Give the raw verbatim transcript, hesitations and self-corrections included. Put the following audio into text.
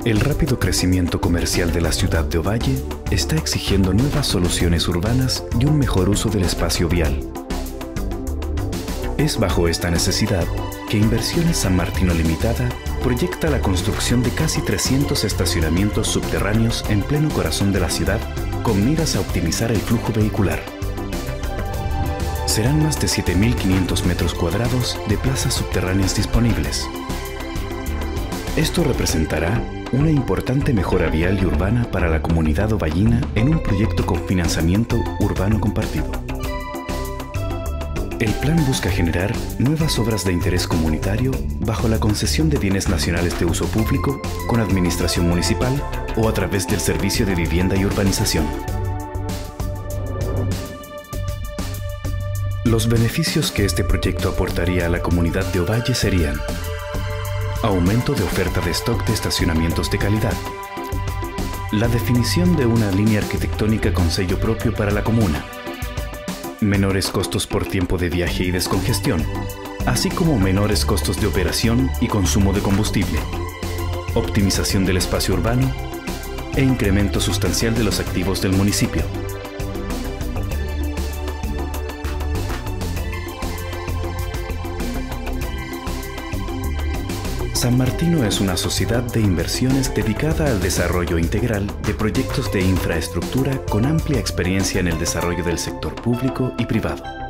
El rápido crecimiento comercial de la ciudad de Ovalle está exigiendo nuevas soluciones urbanas y un mejor uso del espacio vial. Es bajo esta necesidad que Inversiones San Martino Limitada proyecta la construcción de casi trescientos estacionamientos subterráneos en pleno corazón de la ciudad con miras a optimizar el flujo vehicular. Serán más de siete mil quinientos metros cuadrados de plazas subterráneas disponibles. Esto representará una importante mejora vial y urbana para la comunidad ovallina en un proyecto con financiamiento urbano compartido. El plan busca generar nuevas obras de interés comunitario bajo la concesión de bienes nacionales de uso público con administración municipal o a través del Servicio de Vivienda y Urbanización. Los beneficios que este proyecto aportaría a la comunidad de Ovalle serían: aumento de oferta de stock de estacionamientos de calidad, la definición de una línea arquitectónica con sello propio para la comuna, menores costos por tiempo de viaje y descongestión, así como menores costos de operación y consumo de combustible, optimización del espacio urbano e incremento sustancial de los activos del municipio. San Martino es una sociedad de inversiones dedicada al desarrollo integral de proyectos de infraestructura con amplia experiencia en el desarrollo del sector público y privado.